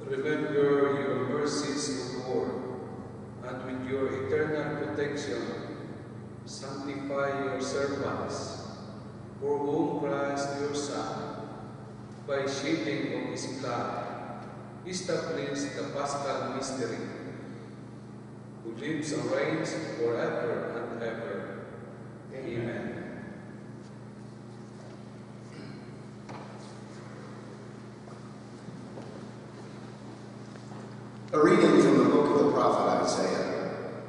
Remember your mercies, O Lord, and with your eternal protection, sanctify your servants, for whom Christ your Son, by shedding of his blood, established the Paschal mystery, who lives and reigns forever and ever. Amen. A reading from the book of the prophet Isaiah.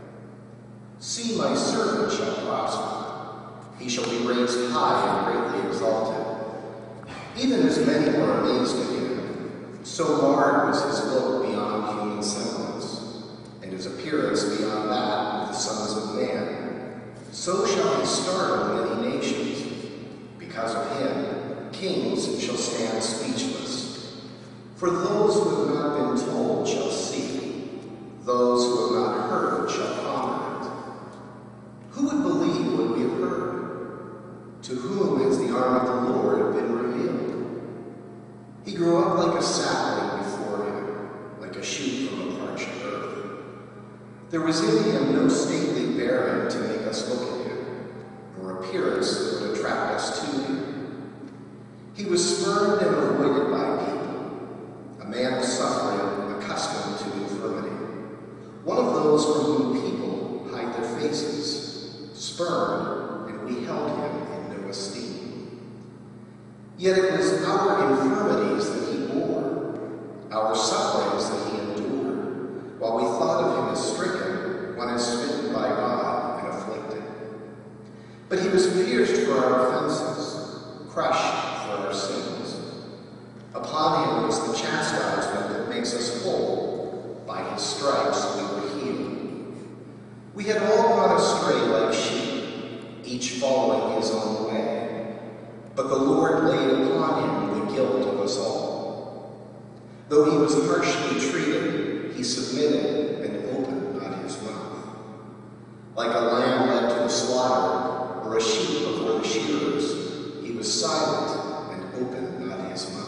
See, my servant shall prosper. He shall be raised high and greatly exalted. Even as many were amazed at him, so marred was his look beyond human semblance, and his appearance beyond that of the sons of man. So shall he startle many nations. Because of him, kings shall stand speechless. For those who have not been told shall see, those who have not heard shall ponder it. Who would believe what we have heard? To whom has the arm of the Lord been revealed? He grew up like a sapling before him, like a shoot from the parched earth. There was in him no stately bearing to make us look at him, nor appearance that would attract us to him. He was spurned and avoided by people, a man of suffering, accustomed to infirmity, one of those from whom people hide their faces, spurned, and we held him in no esteem. Yet it was our infirmities that he bore, our sufferings that he endured, while we thought of him as stricken, one as smitten by God and afflicted. But he was pierced for our offenses, crushed for our sins. Upon him was the chastisement that makes us whole. By his stripes we were healed. We had all gone astray like sheep, each following his own way. But the Lord laid upon him the guilt of us all. Though he was harshly treated, he submitted and opened not his mouth. Like a lamb led to the slaughter, or a sheep before the shearers, he was silent and opened not his mouth.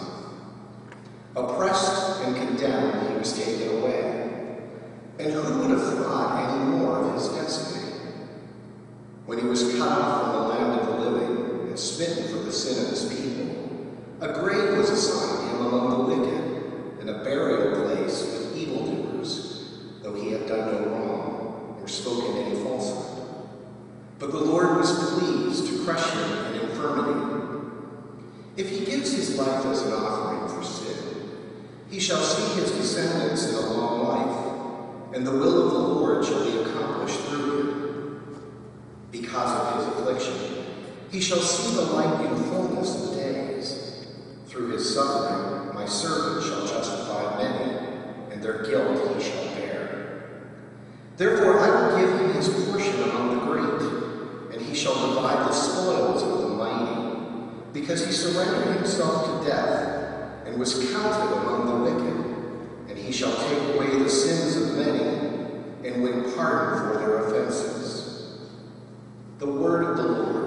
Oppressed and condemned, he was taken away. And who would have thought any more of his destiny? When he was cut off from the land of the living and smitten for the sin of his people, a grave was assigned him among the wicked, and a burial place with evildoers, though he had done no wrong or spoken any falsehood. But the Lord was pleased to crush him in infirmity. If he gives his life as an offering for sin, he shall see his descendants in a long life, and the will of the Lord shall be accomplished through him. Because of his affliction, he shall see the light in fullness of days. Through his suffering, my servant shall justify many, and their guilt he shall bear. Therefore I will give him his portion among the great, and he shall divide the spoils with the mighty, because he surrendered himself to death, and was counted among the wicked, and he shall take away the sins of many, and win pardon for their offenses. The word of the Lord.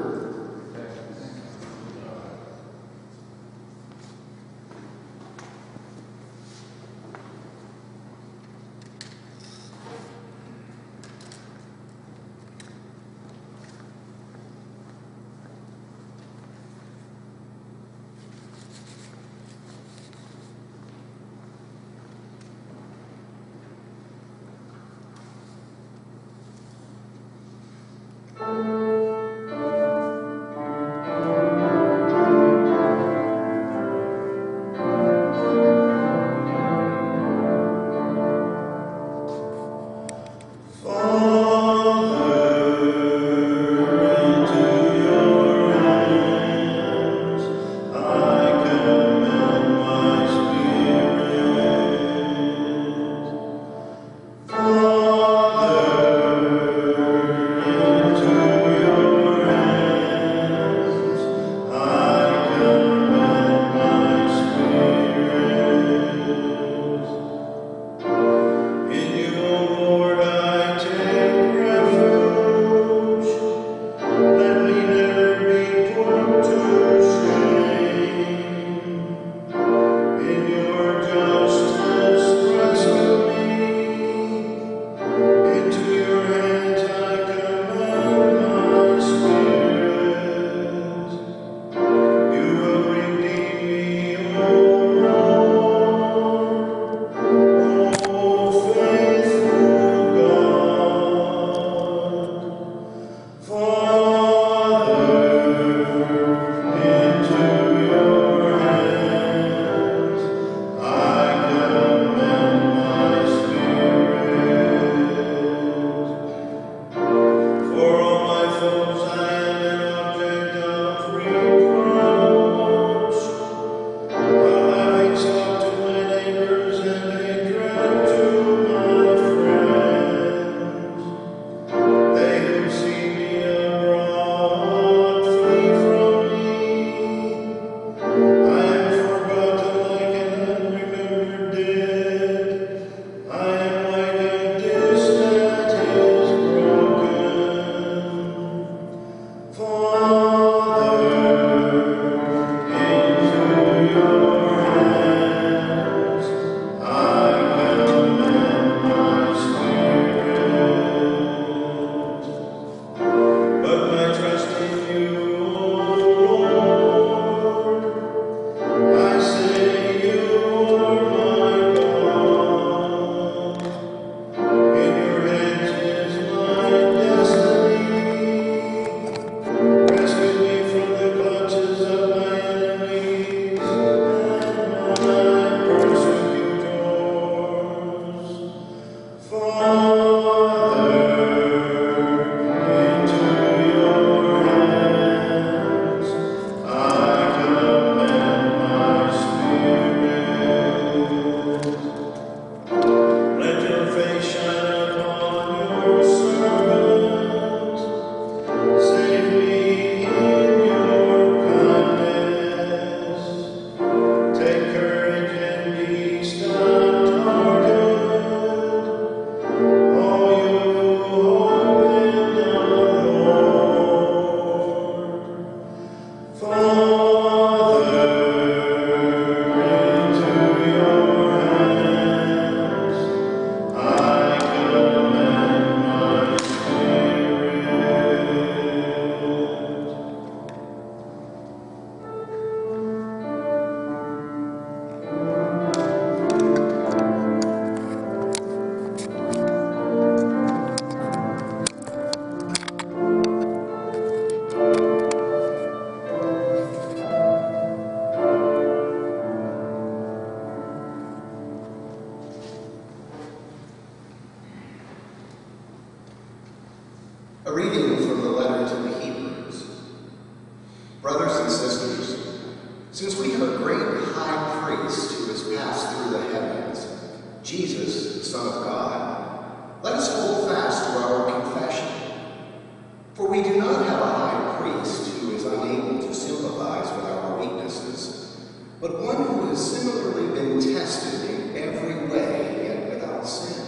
A reading from the letter to the Hebrews. Brothers and sisters, since we have a great high priest who has passed through the heavens, Jesus, the Son of God, let us hold fast to our confession. For we do not have a high priest who is unable to sympathize with our weaknesses, but one who has similarly been tested in every way, yet without sin.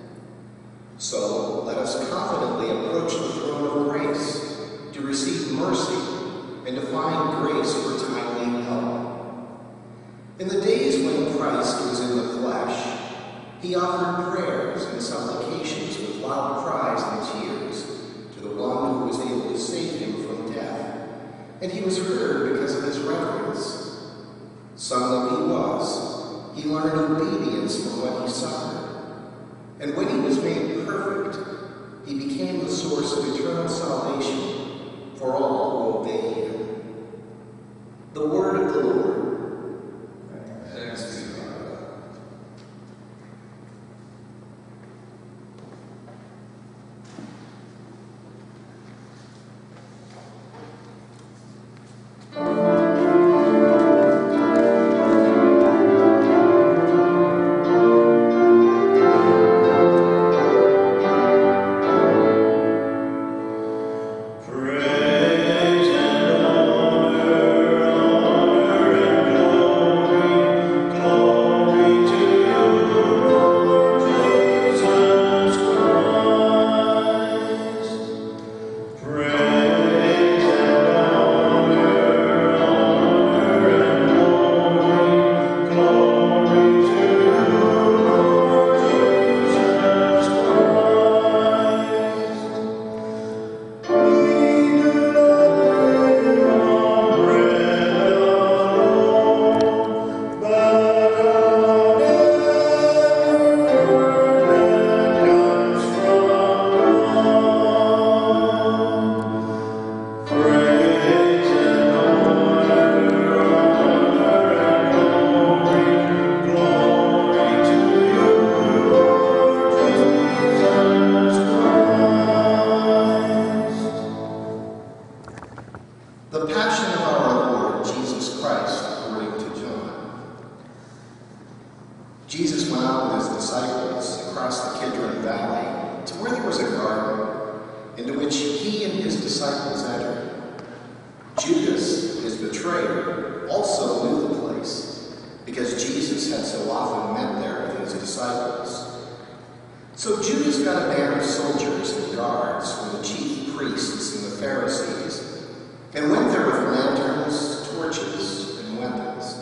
So let us confidently approach the throne of grace to receive mercy and to find grace for timely help. In the days when Christ was in the flesh, he offered prayers and supplications with loud cries and tears to the one who was able to save him from death, and he was heard because of his reverence. Son though he was, he learned obedience from what he suffered. And when he was made perfect, he became the source of eternal salvation for all who obey him. The word of the Lord. Thanks be to God. The Passion of our Lord Jesus Christ according to John. Jesus went out with his disciples across the Kidron Valley to where there was a garden, into which he and his disciples entered. Judas, his betrayer, also knew the place, because Jesus had so often met there with his disciples. So Judas got a band of soldiers and guards from the chief priests and the Pharisees, and went there with lanterns, torches, and weapons.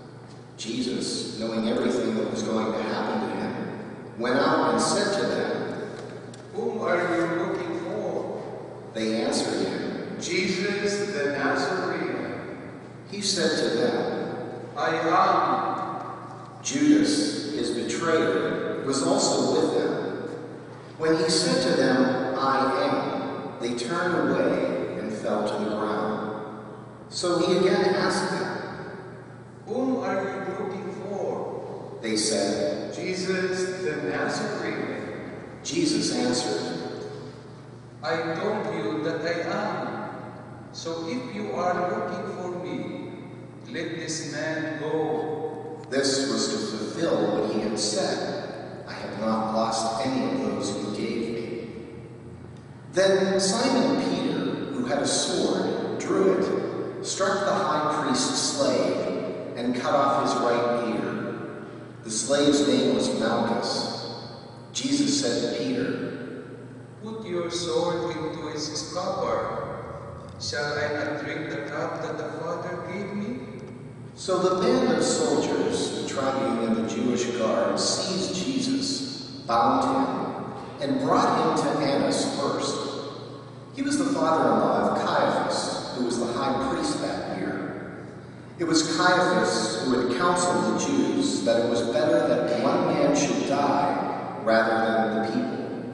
Jesus, knowing everything that was going to happen to him, went out and said to them, Whom are you looking for? They answered him, Jesus the Nazarene. He said to them, I am. Judas, his betrayer, was also with them. When he said to them, I am, they turned away and fell to the ground. So he again asked them, Whom are you looking for? They said, Jesus the Nazarene. Jesus answered, I told you that I am. So if you are looking for me, let this man go. This was to fulfill what he had said, I have not lost any of those you gave me. Then Simon Peter, who had a sword, drew it, struck the high priest's slave, and cut off his right ear. The slave's name was Malchus. Jesus said to Peter, Put your sword into its scabbard. Shall I not drink the cup that the Father gave me? So the band of soldiers, the tribune and the Jewish guard, seized Jesus, bound him, and brought him to Annas first. He was the father-in-law of Caiaphas, who was the high priest that year. It was Caiaphas who had counseled the Jews that it was better that one man should die rather than the people.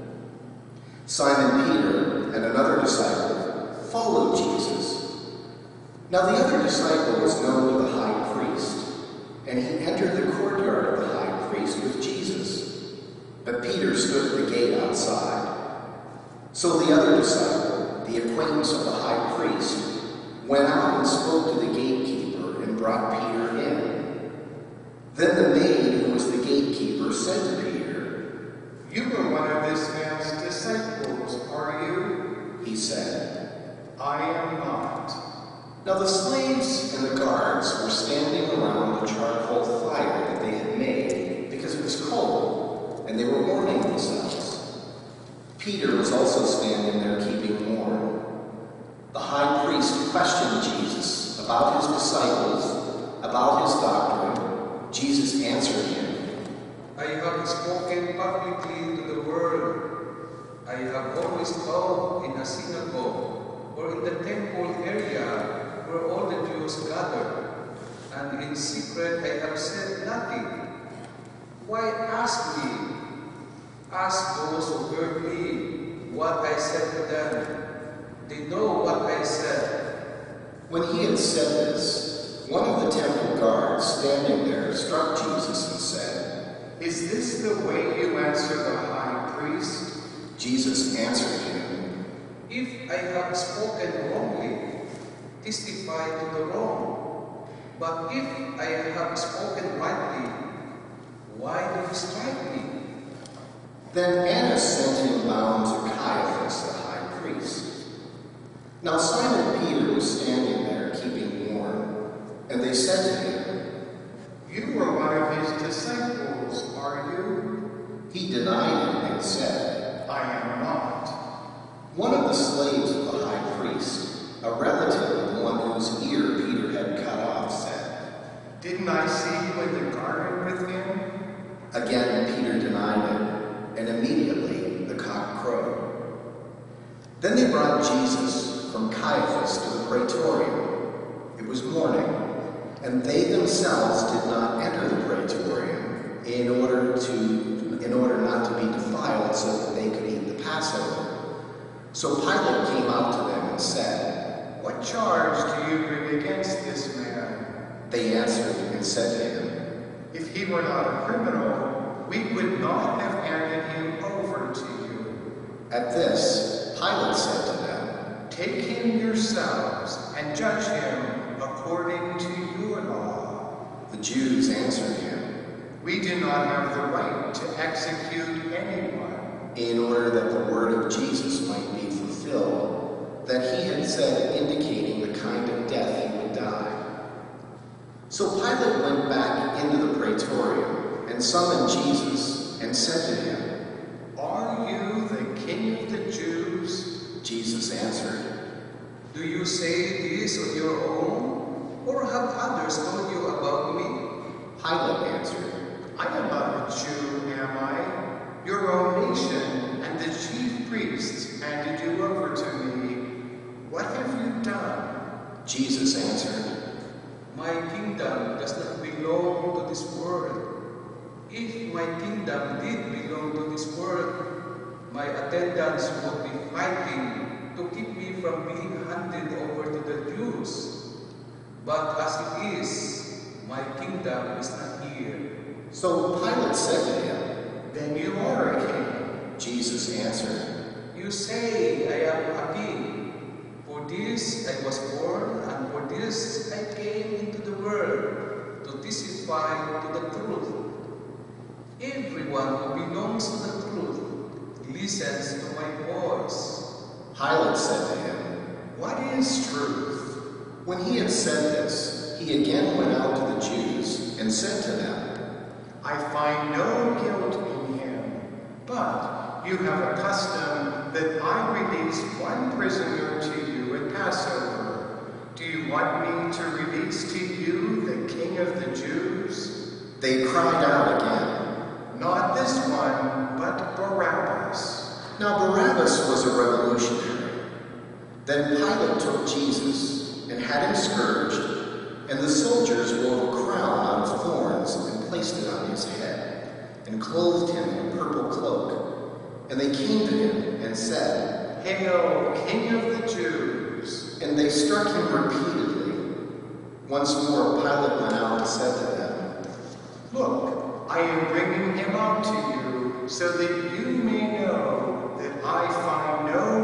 Simon Peter and another disciple followed Jesus. Now the other disciple was known to the high priest, and he entered the courtyard of the high priest with Jesus. But Peter stood at the gate outside. So the other disciple, the acquaintance of the high priest, went out and spoke to the gatekeeper and brought Peter in. Then the maid, who was the gatekeeper, said to Peter, "You were one of this man's disciples, are you?" He said, "I am not." Now the slaves and the guards were standing around the charcoal fire that they had made because it was cold, and they were warming themselves. Peter was also standing there keeping warm. The high priest questioned Jesus about his disciples, about his doctrine. Jesus answered him, I have spoken publicly to the world. I have always taught in a synagogue or in the temple area where all the Jews gather, and in secret I have said nothing. Why ask me? Ask those who heard me what I said to them. They know what I said. When he had said this, one of the temple guards standing there struck Jesus and said, "Is this the way you answer the high priest?" Jesus answered him, If I have spoken wrongly, testify to the wrong. But if I have spoken rightly, why do you strike me? Then Annas sent him bound to Caiaphas, the high priest. Now Simon Peter was standing there keeping warm, and they said to him, "You were one of his disciples, are you?" He denied him and said, "I am not." One of the slaves of the high priest, a relative of the one whose ear Peter had cut off, said, "Didn't I see you in the garden with him?" Again Peter denied it, and immediately the cock crowed. Then they brought Jesus from Caiaphas to the praetorium. It was morning, and they themselves did not enter the praetorium in order not to be defiled so that they could eat the Passover. So Pilate came out to them and said, "What charge do you bring against this man?" They answered and said to him, "If he were not a criminal, we would not have handed him over to you." At this, Pilate said to them, "Take him yourselves and judge him according to your law." The Jews answered him, "We do not have the right to execute anyone." in order that the word of Jesus might be fulfilled, that he had said, indicating the kind of death he would die. So Pilate went back into the praetorium and summoned Jesus and said to him, "Are you the King of the Jews?" Jesus answered, Do you say this on your own, or have others told you about me? Pilate answered, "I am not a Jew, am I? Your own nation and the chief priests handed you over to me. What have you done?" Jesus answered, My kingdom does not belong to this world. If my kingdom did belong to this world, my attendants would be fighting to keep me from being handed over to the Jews. But as it is, my kingdom is not here. So Pilate said to him, "Then you are a king." Jesus answered, You say I am a king. For this I was born, and for this I came into the world, to testify to the truth. Everyone who belongs to the truth listens to my voice. Pilate said to him, "What is truth?" When he had said this, he again went out to the Jews and said to them, "I find no guilt in him, but you have a custom that I release one prisoner to you at Passover. Do you want me to release to you the King of the Jews?" They cried out again, "Not this one, but Barabbas." Now Barabbas was a revolutionary. Then Pilate took Jesus and had him scourged, and the soldiers wove a crown out of thorns and placed it on his head, and clothed him in a purple cloak. And they came to him and said, "Hail, King of the Jews!" and they struck him repeatedly. Once more Pilate went out and said to them, "Look, I am bringing him out to you, so that you may know that I find no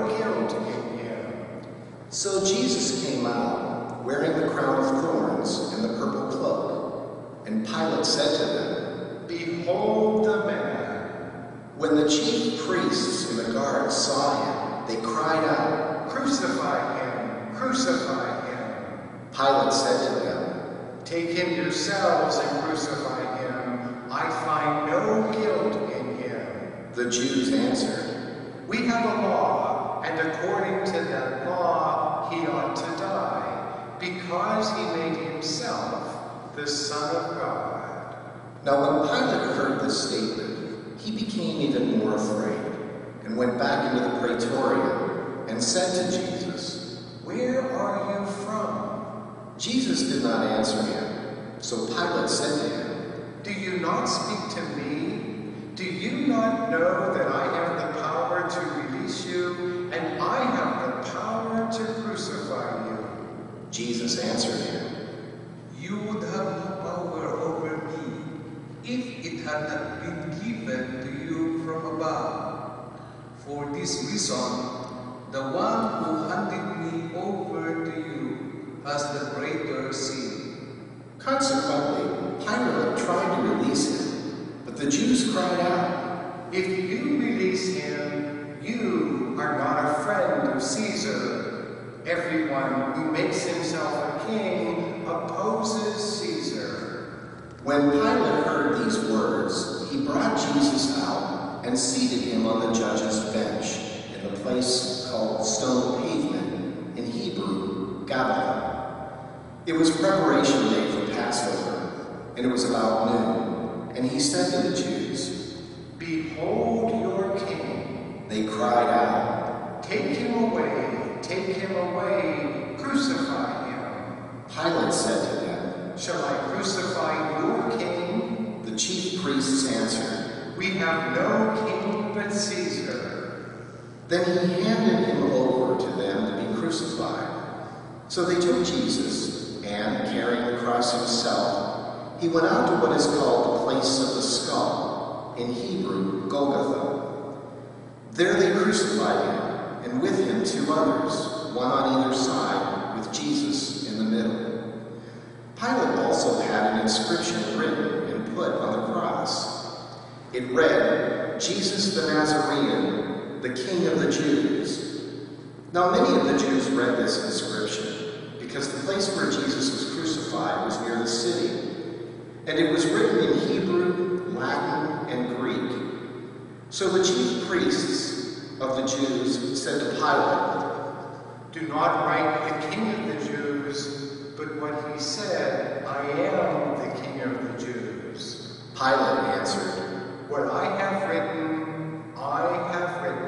the chief priests and the guards saw him, they cried out, "Crucify him! Crucify him!" Pilate said to them, "Take him yourselves and crucify him. I find no guilt in him." The Jews answered, "We have a law, and according to that law he ought to die, because he made himself the Son of God." Now when Pilate heard this statement, he became even more afraid, and went back into the praetorium, and said to Jesus, "Where are you from?" Jesus did not answer him. So Pilate said to him, "Do you not speak to me? Do you not know that I have the power to release you, and I have the power to crucify you?" Jesus answered him, You would have no power over me if it had not been given to you from above. For this reason, the one who handed me over to you has the greater sin. Consequently, Pilate tried to release him, but the Jews cried out, "If you release him, you are not a friend of Caesar. Everyone who makes himself a king opposes Caesar." When Pilate heard these words, he brought Jesus out and seated him on the judge's bench in the place called Stone Pavement, in Hebrew, Gabbatha. It was preparation day for Passover, and it was about noon, and he said to the Jews, "Behold your king." They cried out, "Take him away, take him away, crucify him." Pilate said to them, "Shall I crucify your king?" The chief priests answered, "We have no king but Caesar." Then he handed him over to them to be crucified. So they took Jesus, and carrying the cross himself, he went out to what is called the place of the skull, in Hebrew, Golgotha. There they crucified him, and with him 2 others, one on either side, with Jesus in the middle. Pilate also had an inscription written and put on the cross. It read, "Jesus the Nazarene, the King of the Jews." Now many of the Jews read this inscription, because the place where Jesus was crucified was near the city, and it was written in Hebrew, Latin, and Greek. So the chief priests of the Jews said to Pilate, "Do not write the King of the Jews, but what he said, I am the King of the Jews." Pilate answered, "What I have written, I have written."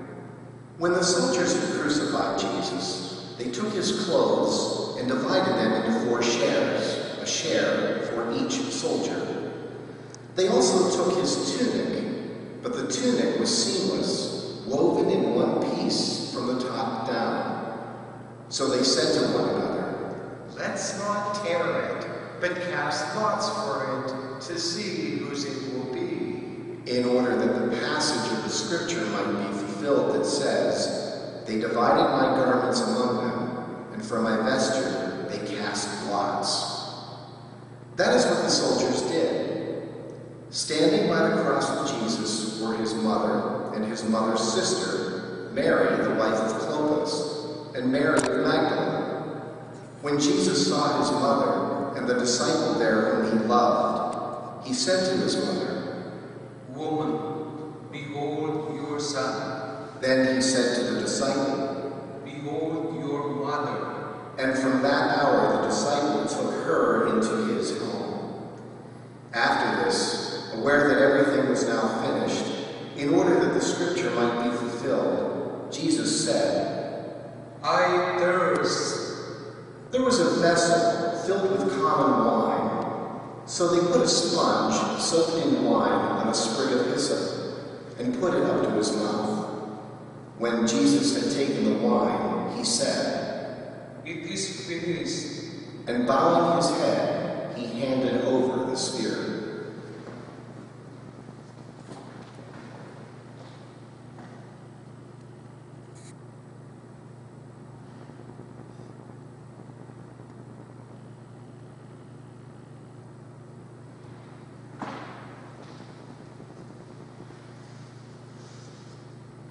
When the soldiers had crucified Jesus, they took his clothes and divided them into 4 shares, a share for each soldier. They also took his tunic, but the tunic was seamless, woven in one piece from the top down. So they said to one another, "Let's not tear it, but cast lots for it to see whose it will be." in order that the passage of the scripture might be fulfilled that says, "They divided my garments among them, and for my vesture they cast lots." That is what the soldiers did. Standing by the cross of Jesus were his mother and his mother's sister, Mary, the wife of Clopas, and Mary Magdalene. When Jesus saw his mother and the disciple there whom he loved, he said to his mother, Woman, behold your son. Then he said to the disciple, Behold your mother. and from that hour the disciple took her into his home. After this, aware that everything was now finished, in order that the scripture might be fulfilled, Jesus said, I thirst. There was a vessel filled with common wine. So they put a sponge soaked in wine on a sprig of hyssop and put it up to his mouth. When Jesus had taken the wine, he said, It is finished. and bowing his head, he handed over the Spirit.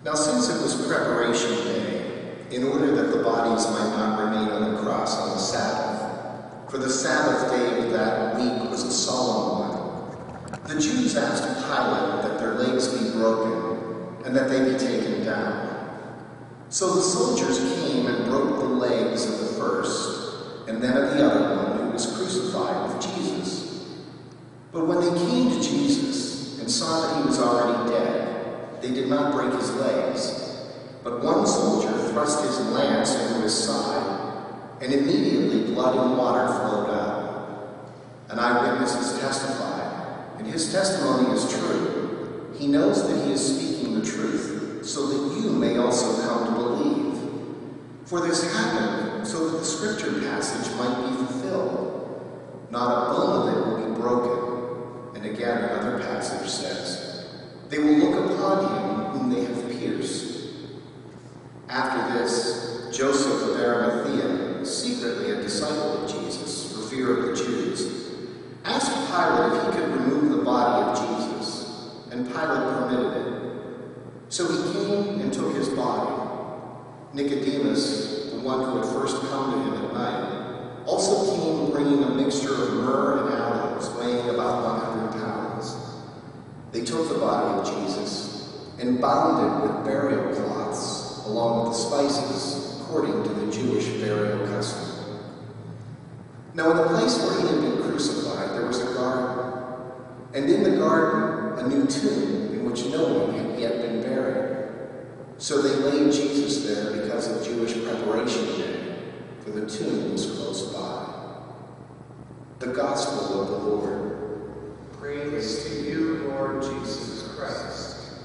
Now since it was preparation day, in order that the bodies might not remain on the cross on the Sabbath, for the Sabbath day of that week was a solemn one, the Jews asked Pilate that their legs be broken and that they be taken down. So the soldiers came and broke the legs of the first, and then of the other one who was crucified with Jesus. But when they came to Jesus and saw that he was already dead, they did not break his legs. But one soldier thrust his lance into his side, and immediately blood and water flowed out. An eyewitness testified, and his testimony is true. He knows that he is speaking the truth, so that you may also come to believe. For this happened so that the scripture passage might be fulfilled. Not a bone of it will be broken. And again, another passage says, they will look upon him whom they have pierced. After this, Joseph of Arimathea, secretly a disciple of Jesus, for fear of the Jews, asked Pilate if he could remove the body of Jesus, and Pilate permitted it. So he came and took his body. Nicodemus, the one who had first come to him at night, also came bringing a mixture of myrrh and aloes, weighing about 100 pounds. They took the body of Jesus and bound it with burial cloths, along with the spices, according to the Jewish burial custom. Now in the place where he had been crucified, there was a garden, and in the garden a new tomb in which no one had yet been buried. So they laid Jesus there because of Jewish preparation day, for the tomb was close by. The Gospel of the Lord. Praise to you, Lord Jesus Christ.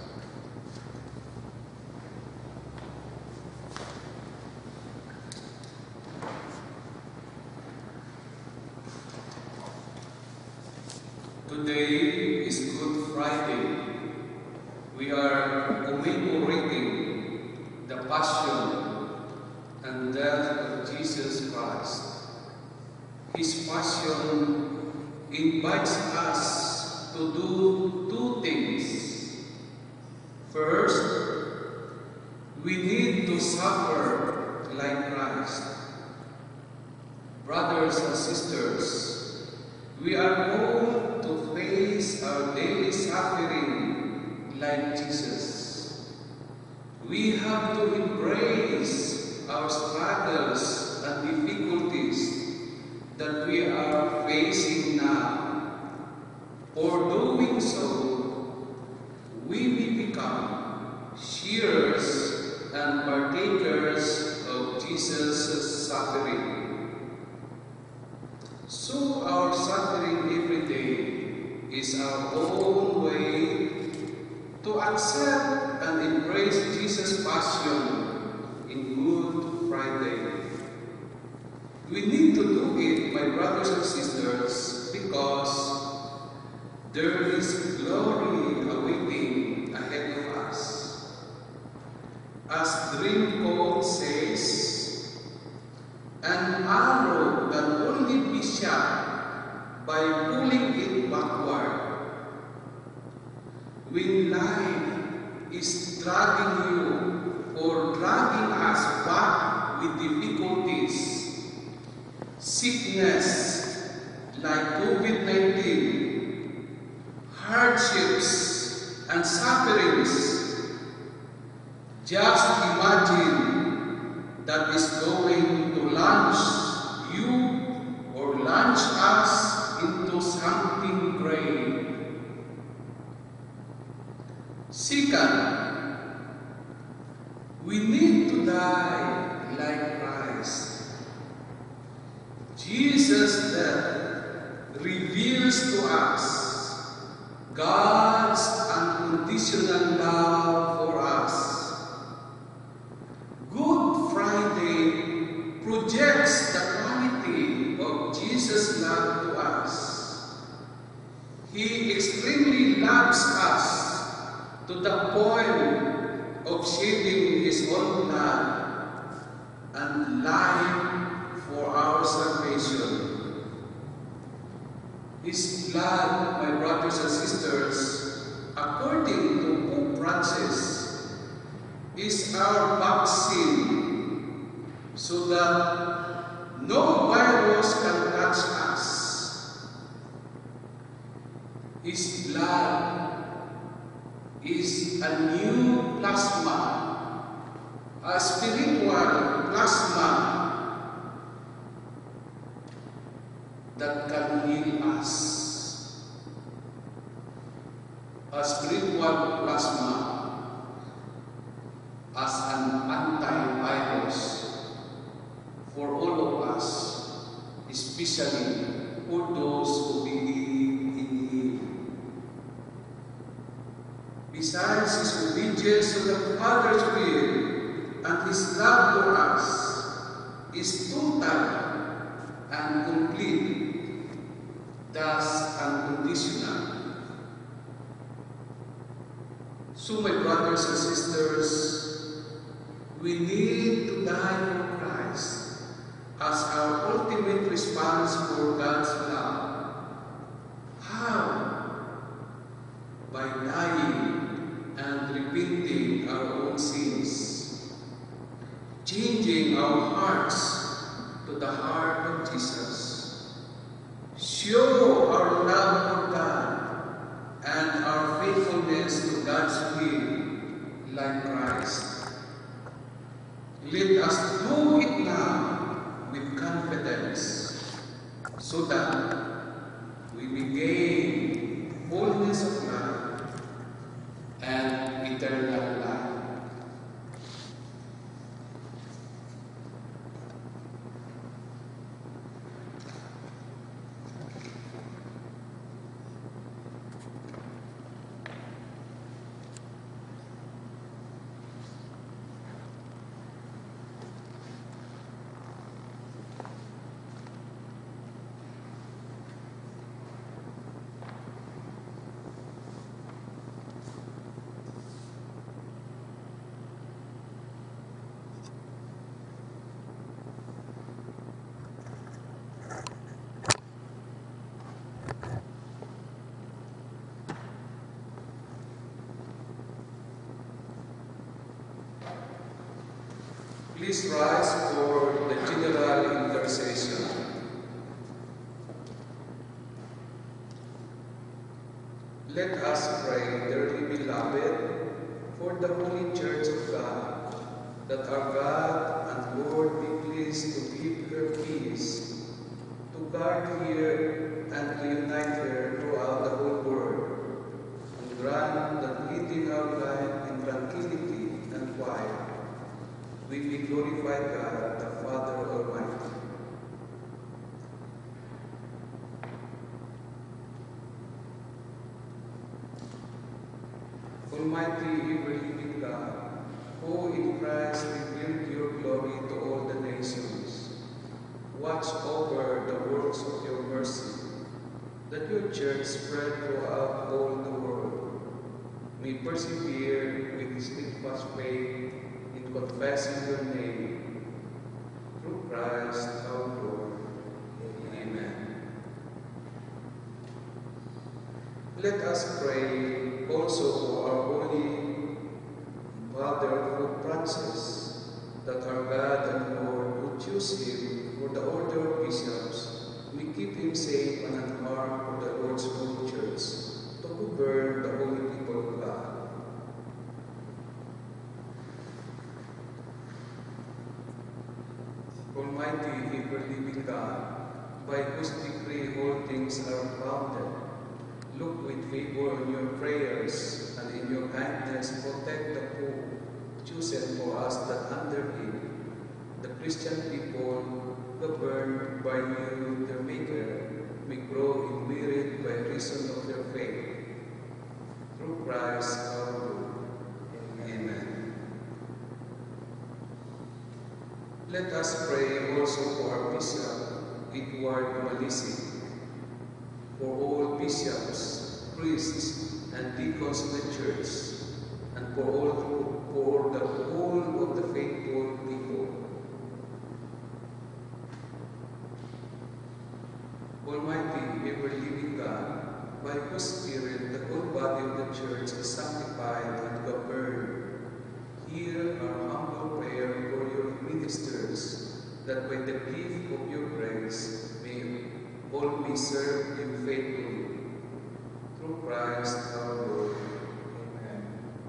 Today is Good Friday. We are commemorating the Passion and death of Jesus Christ. His Passion invites us to do two things. First, we need to suffer like Christ. Brothers and sisters, we are called to face our daily suffering like Jesus. We have to embrace our struggles and difficulties that we are facing now. For doing so, we may become sharers and partakers of Jesus' suffering. So our suffering every day is our own way to accept and embrace Jesus' passion in Good Friday. We need to do it, my brothers and sisters, because there is glory awaiting ahead of us. As Dream Code says, an arrow can only be shot by pulling it backward. When life is dragging you or dragging us back with difficulties, sickness like COVID-19, hardships and sufferings, just imagine that is going to launch you or launch us into something great. Second, we need to die like Christ. Jesus' death reveals to us God's unconditional love for us. Good Friday projects the quality of Jesus' love to us. He extremely loves us to the point of shedding His own blood and life for our salvation. His blood, my brothers and sisters, according to Pope Francis, is our vaccine so that no virus can touch us. His blood is a new plasma, a spiritual plasma that can heal us. A spiritual plasma as an antivirus for all of us, especially for those who believe in Him. Besides His obedience to the Father's will and His love for us is total and complete, thus unconditional. So, my brothers and sisters, we need to die for Christ as our ultimate response for God's love. How? By dying and repenting our own sins, changing our hearts to the heart of Jesus, show our love for God and our faithfulness to God's will like Christ. Let us do it now with confidence so that we may gain fullness of life and eternal life. Please rise for the general intercession. Let us pray, dearly beloved, for the Holy Church of God, that our God and Lord be pleased to give her peace, to guard her and to unite her throughout the whole world, and grant that leading our life in tranquility and quiet, we may glorify God, the Father Almighty. Almighty, ever-living God, who in Christ revealed your glory to all the nations, watch over the works of your mercy, that your church spread throughout all the world, may persevere with steadfast faith in confessing your name, through Christ our Lord. Amen. Let us pray also for our Holy Father, Pope Francis, that our God and Lord would choose him for the order of bishops, may keep him safe and unharmed for the Lord's holy church, to govern the holy people of God. Almighty, ever-living God, by whose decree all things are founded, look with favor on your prayers, and in your kindness protect the Pope, chosen for us, that under him the Christian people, governed by you, their Maker, may grow in merit by reason of their faith. Through Christ our Lord. Amen. Let us pray also for our Bishop, Edward Malisi, for all bishops, priests, and deacons of the church, and for the whole of the faithful people. Almighty, ever-living God, by whose Spirit the whole body of the church is sanctified and governed, hear that by the gift of your grace may all be served you faithfully. Through Christ our Lord. Amen.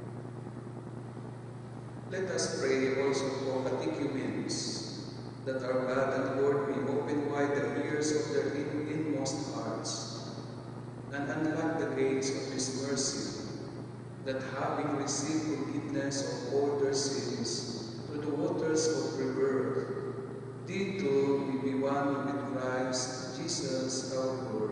Let us pray also for catechumens, that our God and Lord may open wide the ears of their inmost hearts, and unlock the gates of His mercy, that having received forgiveness of all their sins through the waters of rebirth, they too may be one with Christ Jesus our Lord.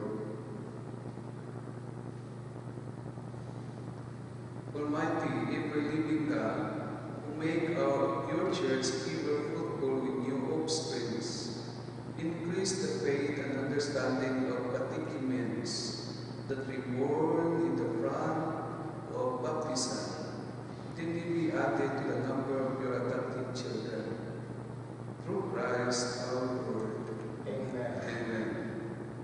Almighty, ever-living God, who make your church ever fruitful with new offsprings, increase the faith and understanding of catechumens, that reborn in the front of baptism, they may be added to the number of your adopted children. Through Christ our Lord. Amen. Amen.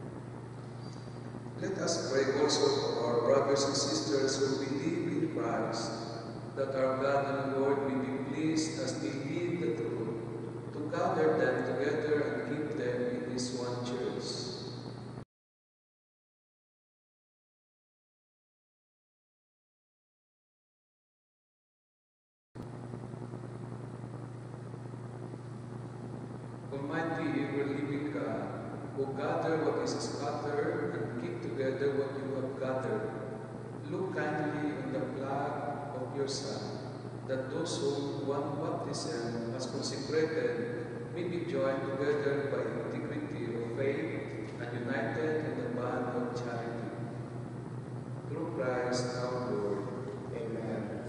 Let us pray also for our brothers and sisters who believe in Christ, that our God and Lord may be pleased as they lead the truth, to gather them together and keep them in His one church. Almighty, ever-living God, who gather what is scattered and keep together what you have gathered, look kindly on the flock of your Son, that those whom one baptism has consecrated may be joined together by integrity of faith and united in the bond of charity. Through Christ our Lord. Amen.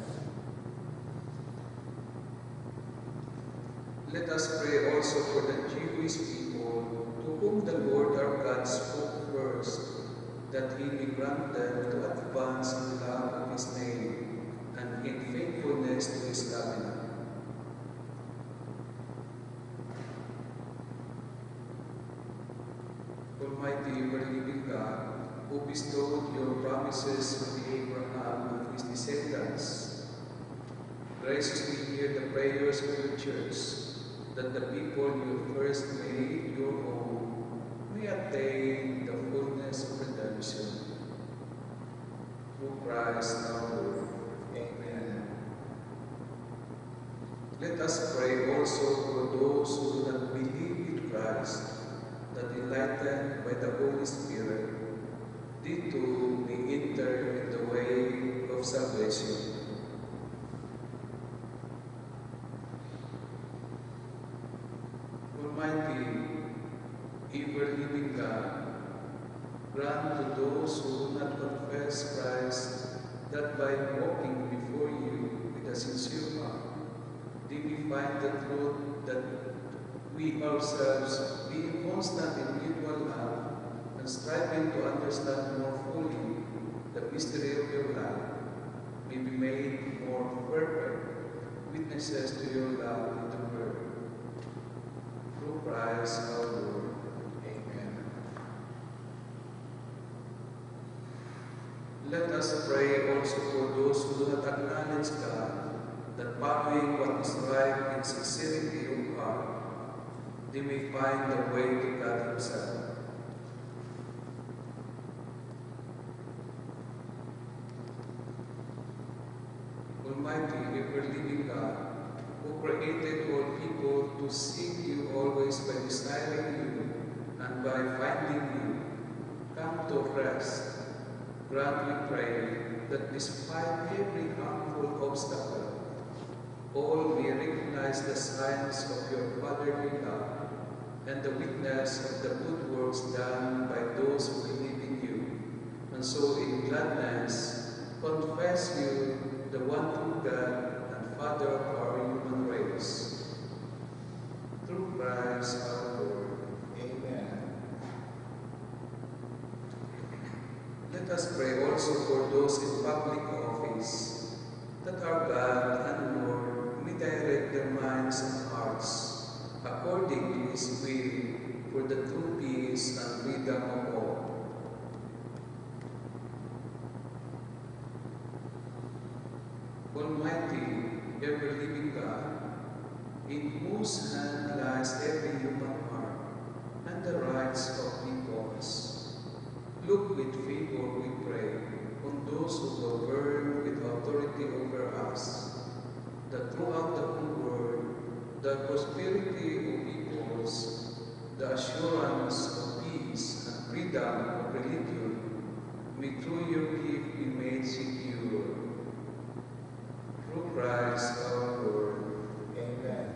Let us pray also for the Jewish people, to whom the Lord our God spoke first, that He may grant them to advance in love of His name and in faithfulness to His covenant. Almighty, ever-living God, who bestowed your promises on Abraham and his descendants, graciously hear the prayers of your church, that the people you first made your own may attain the fullness of redemption. Through Christ our Lord. Amen. Let us pray also for those who do not believe in Christ, that enlightened by the Holy Spirit, they too may enter in the way of salvation. Almighty, ever-living God, grant to those who do not confess Christ that by walking before you with a sincere heart, they may find the truth that we ourselves, being constant in mutual love and striving to understand more fully the mystery of your life, may be made more perfect witnesses to your love in the world. Through Christ our Lord. Amen. Let us pray also for those who do not acknowledge God, that following what is right in sincerity of heart, they may find the way to God Himself. Almighty, ever-living God, who created all people to seek you always by desiring you and by finding you, come to rest. Grant, we pray, that despite every harmful obstacle, all may recognize the signs of your fatherly love and the witness of the good works done by those who believe in you, and so in gladness confess you the one true God and Father of our human race. Through Christ our Lord. Amen. Let us pray also for those in public office, that our God and Lord may direct their minds and hearts according to His will for the true peace and freedom of all. Almighty, ever-living God, in whose hand lies every human heart and the rights of peoples. Look with favor, we pray, on those who govern with authority over us, that throughout the whole world, the prosperity of peoples, the assurance of peace and freedom of religion, may through your gift be made secure. Through Christ our Lord. Amen.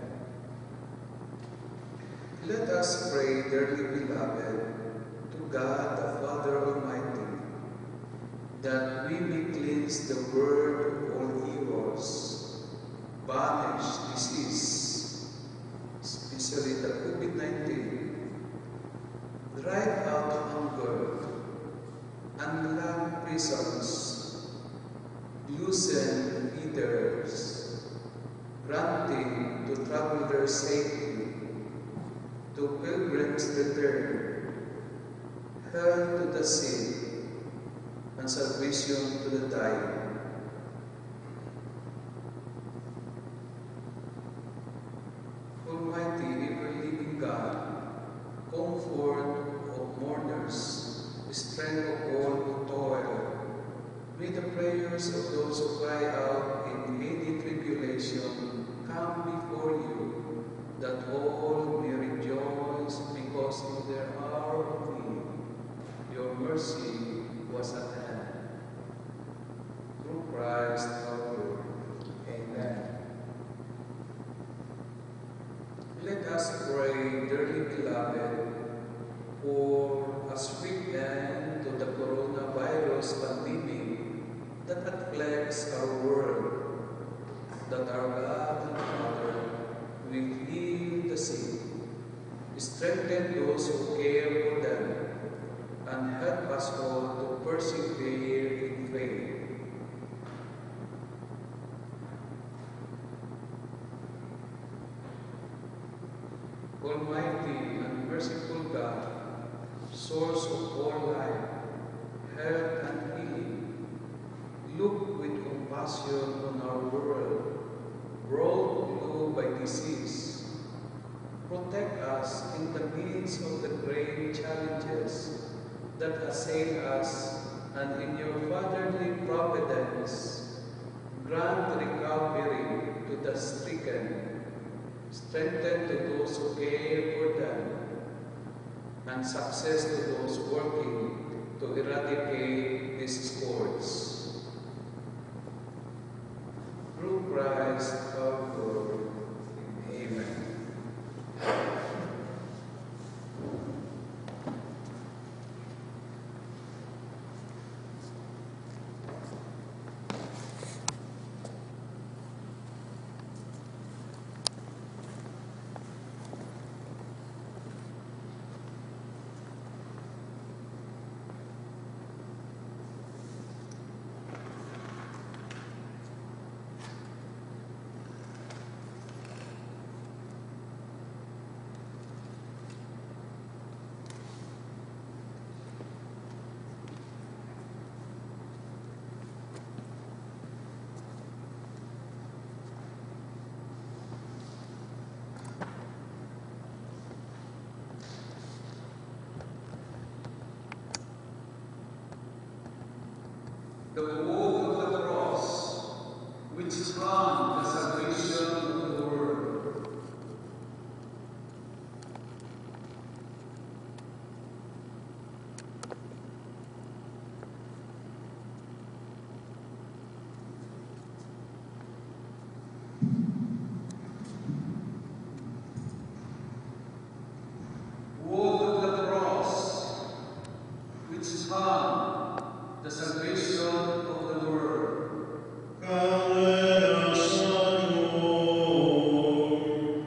Let us pray, dearly beloved, to God the Father Almighty, that we may cleanse the world of all evils, banish disease, especially the COVID-19, drive out hunger, unlock prisons, loosen fetters, granting to travelers safety, to pilgrims return, health to the sick, and salvation to the dying. Almighty, ever-living God, comfort of mourners, strength of all who toil, may the prayers of those who cry out in any tribulation come before you, that all may rejoice because in their hour of need, your mercy was at hand. Through Christ our Lord. Amen. Let us pray, dearly beloved, for a swift end to the coronavirus pandemic that afflicts our world, that our God and Father will heal the sick, strengthen those who care for them, and help us all to persevere in faith. Almighty and merciful God, source of all life, health and healing, look with compassion on our world, brought low by disease. Protect us in the midst of the great challenges that assail us, and in your fatherly providence, grant recovery to the stricken, strengthen to those who care for them, and success to those working to eradicate these scourges. Through Christ our Lord. Amen. The woe of the cross, which crowned the salvation of the world. Woe of the cross, which crowned the salvation of the world. Come, let us adore.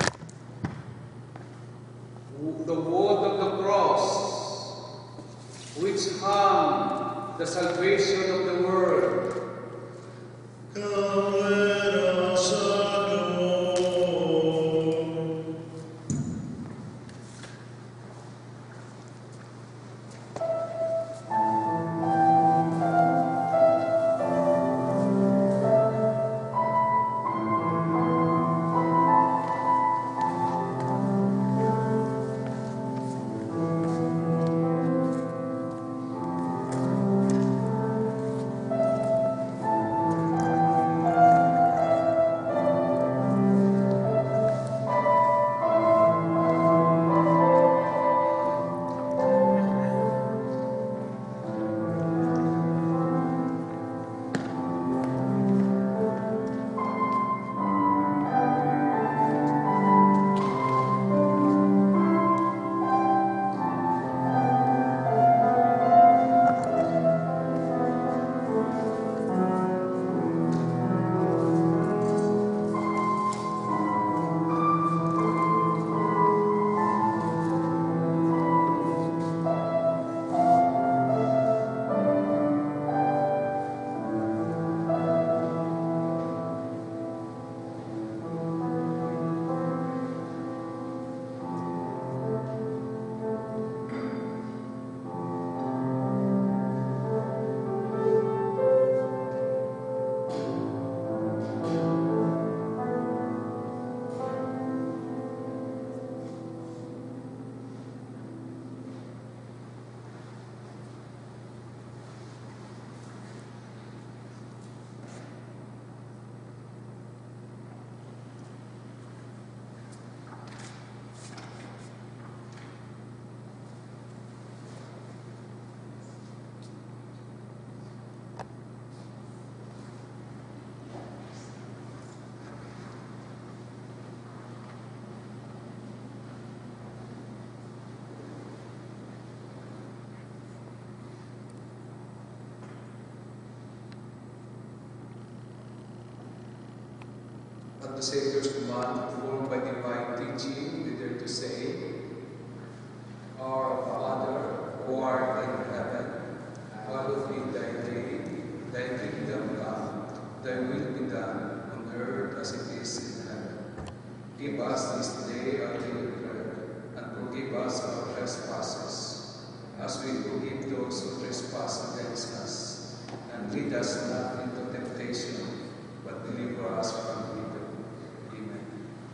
The word of the cross, which hung the salvation of the world. Come, let us adore. At the Savior's command, informed by divine teaching, we dare to say, Our Father, who art in heaven, hallowed be thy name, thy kingdom come, thy will be done, on earth as it is in heaven. Give us this day our daily bread, and forgive us our trespasses, as we forgive those who trespass against us. And lead us not into temptation, but deliver us from evil. Amen.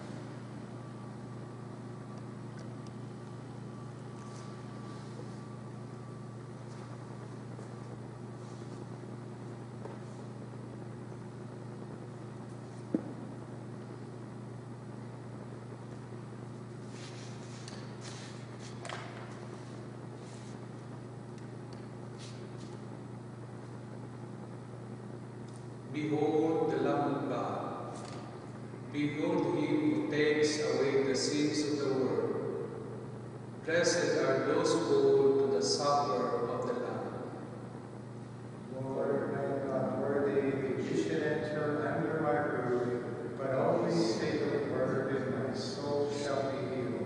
Behold the Lamb of God. Behold him who takes away the sins of the world. Blessed are those called to the supper of the Lamb. Lord, I am not worthy that you should enter under my roof, but only say the word, and my soul shall be healed.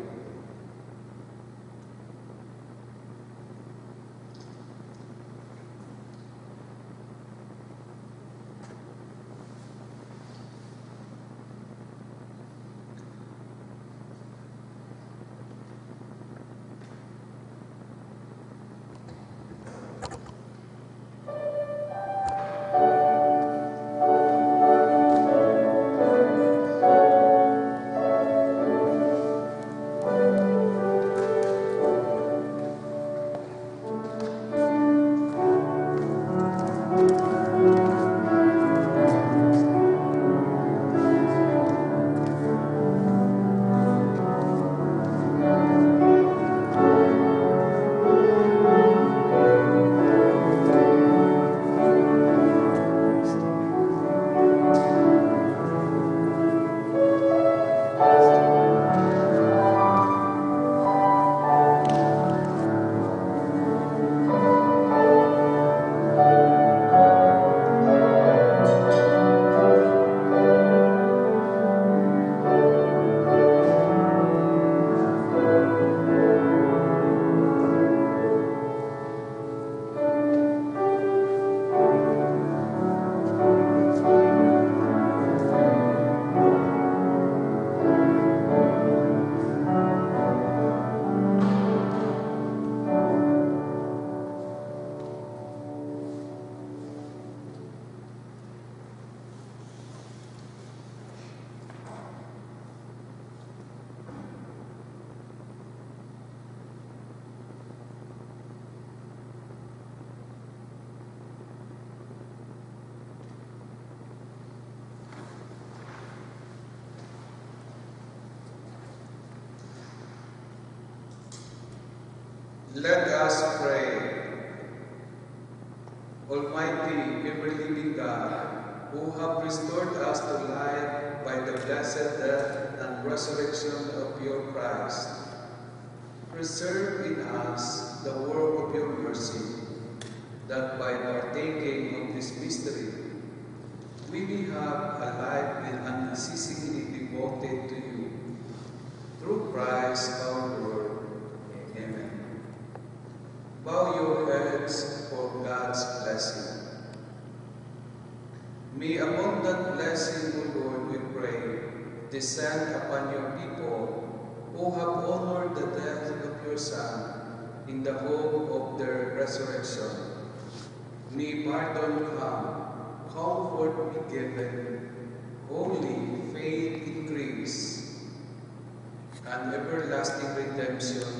Let us pray. Almighty, ever-living God, who have restored us to life by the blessed death and resurrection of your Christ, preserve in us the work of your mercy, that by partaking of this mystery, we may have a life unceasingly devoted to you. Through Christ our Lord. Amen. Bow your heads for God's blessing. May abundant blessing, O Lord, we pray, descend upon your people who have honored the death of your Son in the hope of their resurrection. May pardon come, comfort be given, holy faith increase, and everlasting redemption